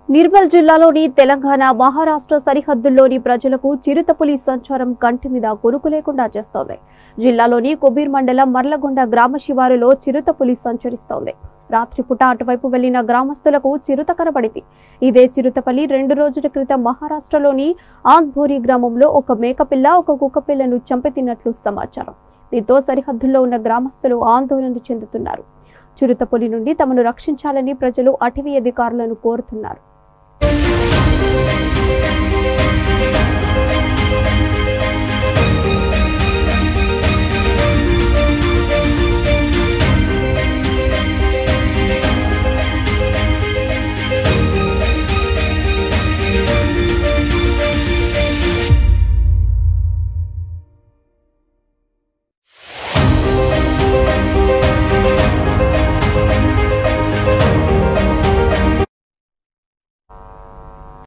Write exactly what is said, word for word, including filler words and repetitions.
నిర్మల్ జిల్లాలోని తెలంగాణ మహారాష్ట్ర సరిహద్దుల్లోని ప్రజలకు చిరుతపులి సంచారం కంటి మీద కొనుకు లేకుండా చేస్తోంది. జిల్లాలోని కొబీర్ మండలం మర్లగొండ గ్రామ శివారులో చిరుతపులి సంచరిస్తోంది. రాత్రిపూట అటువైపు వెళ్లిన గ్రామస్తులకు చిరుత కనబడింది. ఇదే చిరుతపులి రెండు రోజుల క్రితం మహారాష్ట్రలోని ఆంగ్బోరి గ్రామంలో ఒక మేకపిల్ల ఒక కుక్కపిల్లను చంపితిన్నట్లు సమాచారం. దీంతో సరిహద్దుల్లో ఉన్న గ్రామస్తులు ఆందోళన చెందుతున్నారు. చిరుతపులి నుండి తమను రక్షించాలని ప్రజలు అటవీ అధికారులను కోరుతున్నారు.